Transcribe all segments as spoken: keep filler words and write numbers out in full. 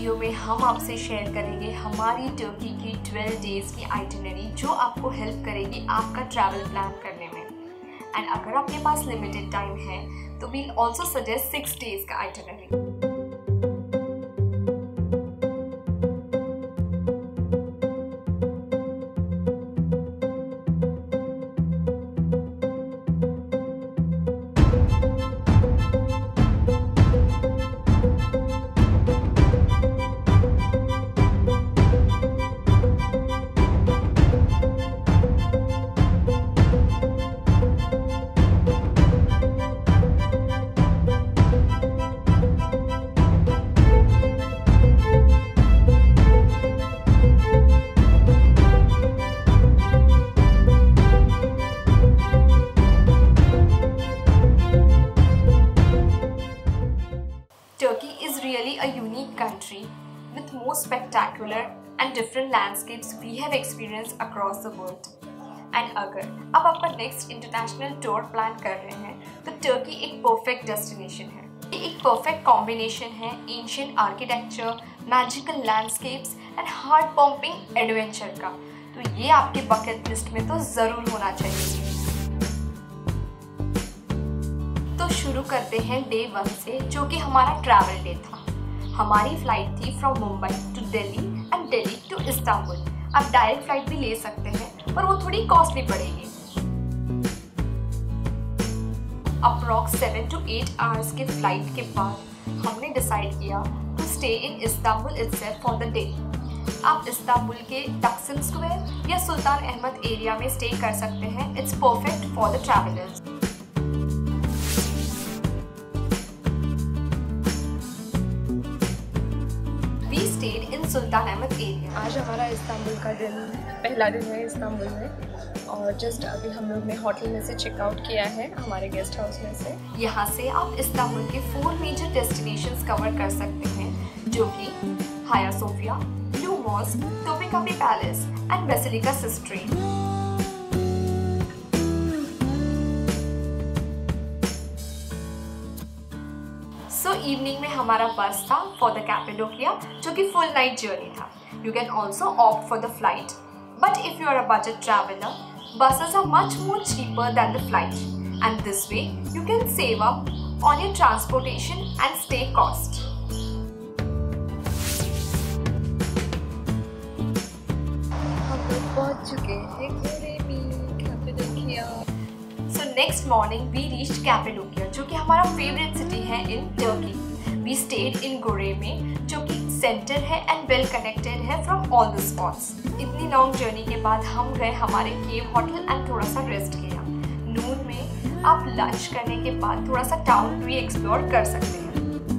Video में हम आपसे शेयर करेंगे हमारी टर्की की ट्वेल्व डेज़ की आइटिनरी, जो आपको हेल्प करेगी आपका ट्रैवल प्लान करने में। एंड अगर आपके पास लिमिटेड टाइम है तो we'll also suggest six days का itinerary. Turkey is really a unique country with more spectacular and different landscapes we have experienced across the world. And अगर आप आपका next international tour plan कर रहे हैं तो टर्की एक perfect destination है। ये एक perfect combination है ancient architecture, magical landscapes and heart-pumping adventure का। तो ये आपके bucket list में तो ज़रूर होना चाहिए। तो शुरू करते हैं डे वन से, जो कि हमारा ट्रैवल डे था। हमारी फ्लाइट थी from Mumbai to Delhi and Delhi to Istanbul. आप डायरेक्ट फ्लाइट भी ले सकते हैं पर वो थोड़ी कॉस्टली पड़ेगी। Approx seven to eight hours के फ्लाइट के बाद हमने डिसाइड किया to stay in Istanbul itself for the day. आप इस्तांबुल के तक्सिम स्क्वायर या सुल्तान अहमद एरिया में स्टे कर सकते हैं। It's perfect for the travellers. In Sultanahmet area. आज हमारा इस्तांबुल का दिन पहला दिन है इस्तांबुल में, और जस्ट अभी हम लोग ने होटल में से चेकआउट किया है, हमारे गेस्ट हाउस में से। यहाँ से आप इस्तांबुल के फोर मेजर डेस्टिनेशंस कवर कर सकते हैं, जो कि Hagia Sophia, Blue Mosque, Topkapi Palace and Basilica Cistern. So evening में हमारा बस था फॉर द कैपेडोकिया, जो कि फुल नाइट जर्नी था। You can also opt for the flight, but if you are a budget traveller, buses are much more cheaper than the flight, and this way you can save up on your transportation and stay cost. हम लोग पहुंच चुके हैं गुरेमी, कैपेडोकिया। So next morning we reached Cappadocia, जो कि हमारा favourite city है in Turkey. We stayed in Göreme, जो कि सेंटर है एंड वेल कनेक्टेड है फ्रॉम ऑल द स्पॉट्स। इतनी लॉन्ग जर्नी के बाद हम गए हमारे केव होटल एंड थोड़ा सा रेस्ट किया। नून में आप लंच करने के बाद थोड़ा सा टाउन भी एक्सप्लोर कर सकते हैं।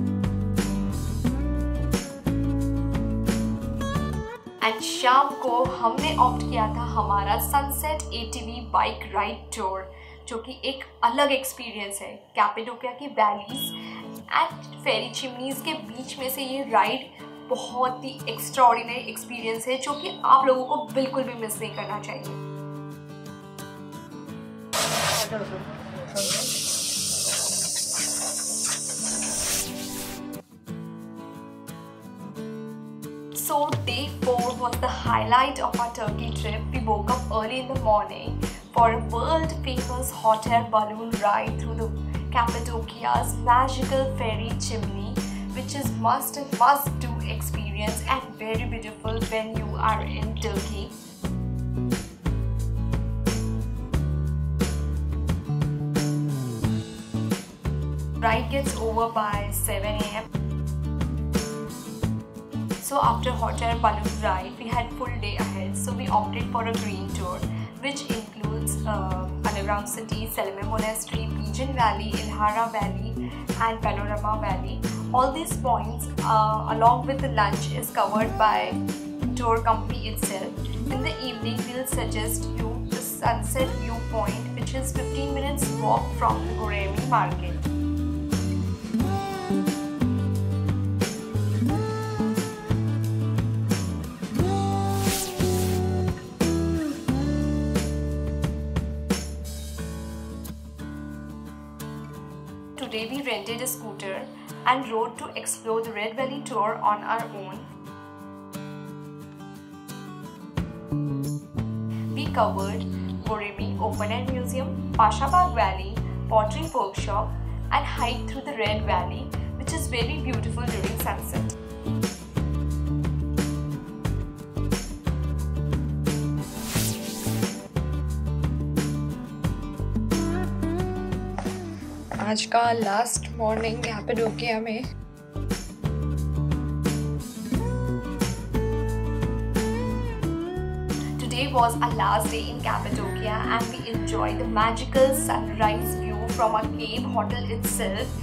एंड शाम को हमने ऑप्ट किया था हमारा sunset ATV bike ride tour, जो कि एक अलग एक्सपीरियंस है। कैपेडोकिया की वैलीज एंड फेरी चिमनीज के बीच में से ये राइड बहुत ही एक्स्ट्राऑर्डिनरी एक्सपीरियंस है, जो कि आप लोगों को बिल्कुल भी मिस नहीं करना चाहिए। So day four was the highlight of our Turkey trip. We woke up early in the morning for a world famous hot air balloon ride through the Cappadocia's magical fairy chimney, which is must and must do experience and very beautiful when you are in Turkey. Ride gets over by seven A M So after hot air balloon ride, we had full day ahead. So we opted for a green tour, which includes uh, underground city, Selime Monastery, Pigeon Valley, Ilhara Valley, and Panorama Valley. All these points, uh, along with the lunch, is covered by tour company itself. In the evening, we'll suggest you the sunset viewpoint, which is fifteen minutes walk from the Göreme market. Today we rented a scooter and rode to explore the Red Valley tour on our own. We covered Borivali Open Air Museum, Pashabag Valley, Pottery Workshop, and hiked through the Red Valley, which is very beautiful during sunset. आज का last morning कैपेडोकिया में Today was our last day in Cappadocia and we enjoyed the magical sunrise view from our cave hotel itself.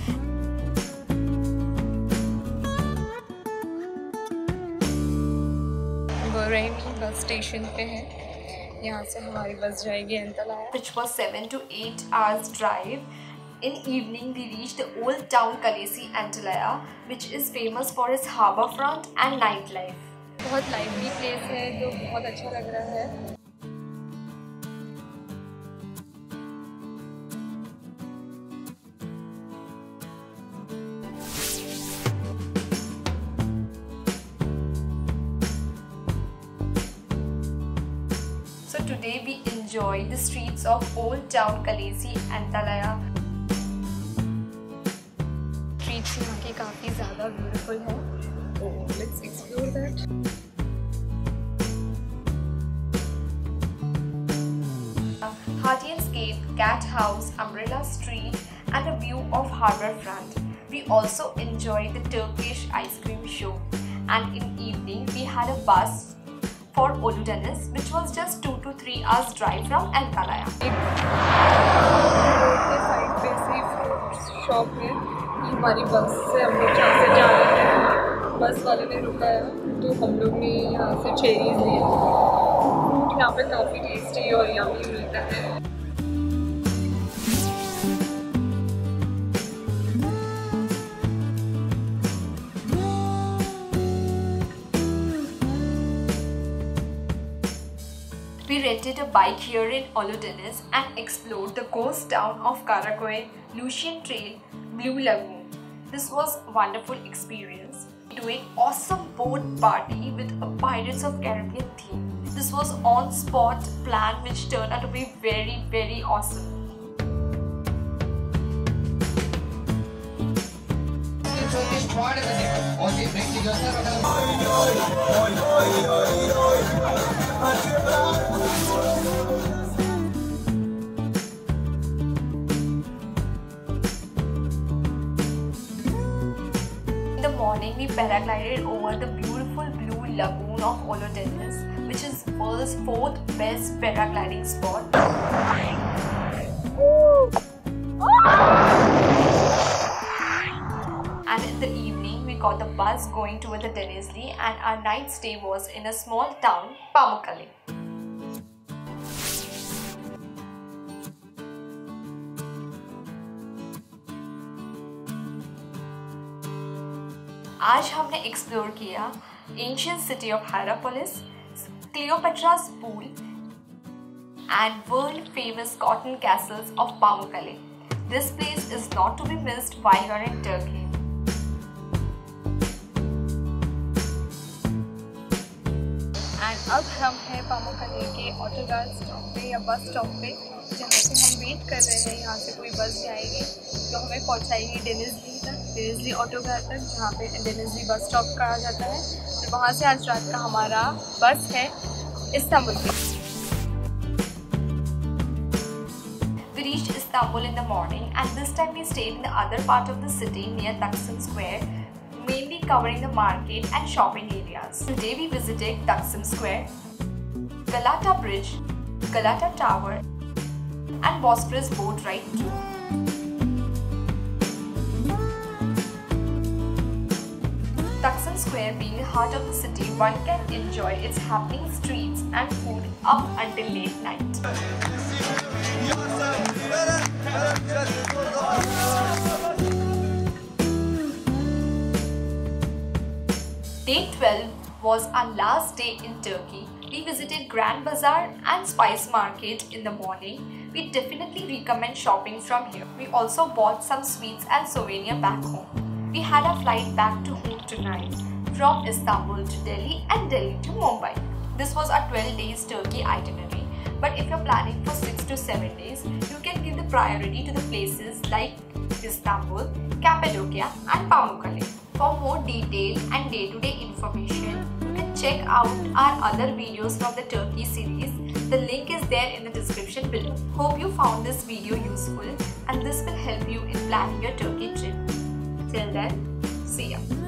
बोरेमी bus station पे है, यहाँ से हमारी बस जाएगी Antalya. Which was seven to eight hours drive. In evening, we reached the old town Kalesi, Antalya, which is famous for its harbour front and nightlife. बहुत lively place है, तो बहुत अच्छा लग रहा है. So today we enjoyed the streets of old town Kalesi, Antalya. Streets यहाँ की काफ़ी ज़्यादा ब्यूटीफुल है, तो let's explore that. Hardian's Gate, Cat House, Umbrella Street, and a view of harbour front. We also enjoyed the Turkish ice cream show, and in evening we had a bus for Uludeniz, which was just two to three hours drive from Antalya. Road के side पे sea food shop है, हमारी बस से हम लोग जहाँ से जा रहे हैं, बस वाले ने रुकाया तो हम लोग ने यहाँ से चेरीज लिए. फ्रूट यहाँ पे काफ़ी टेस्टी और यम्मी मिलता है. We rented a bike here in Uludeniz and explored the ghost town of Karakoy, Lucian Trail, Blue Lagoon. This was a wonderful experience. Doing awesome boat party with a Pirates of Caribbean theme. This was on-spot plan which turned out to be very very awesome. In the morning, we paraglided over the beautiful Blue Lagoon of Uludeniz, which is world's fourth best paragliding spot. And in the evening, we got the bus going toward the Denizli, and our night stay was in a small town, Pamukkale. आज हमने explore किया ancient city of Hierapolis, Cleopatra's pool and world famous cotton castles of Pamukkale. This place is not to be missed while you are in Turkey. And अब हम हैं पामुक्कले के ऑटोगार stop पे या bus stop पे, जहाँ से हम वेट कर रहे हैं. यहाँ से कोई बस जाएगी जो हमें पहुँचाएगी डेनिजली तक, डेनिजली ऑटोगार तक, जहाँ पे डेनिजली बस स्टॉप कहा जाता है. तो वहाँ से आज रात का हमारा बस है इस्तांबुल की. We reached Istanbul in the morning, and this time we stayed in the other part of the city near Taksim Square, mainly covering the market and shopping areas. Today we visited Taksim Square, Galata Bridge, Galata Tower, and Bosphorus boat ride too. Taksim Square being the heart of the city, one can enjoy its happening streets and food up until late night. Day twelve was our last day in Turkey. We visited Grand Bazaar and Spice Market in the morning. We definitely recommend shopping from here. We also bought some sweets and souvenir back home. We had a flight back to home tonight from Istanbul to Delhi and Delhi to Mumbai. This was a twelve days Turkey itinerary, but if you're planning for six to seven days, you can give the priority to the places like Istanbul, Cappadocia and Pamukkale. For more detailed and day-to-day information, you can check out our other videos from the Turkey series. The link is there in the description below. Hope you found this video useful and this will help you in planning your Turkey trip. Till then, see ya.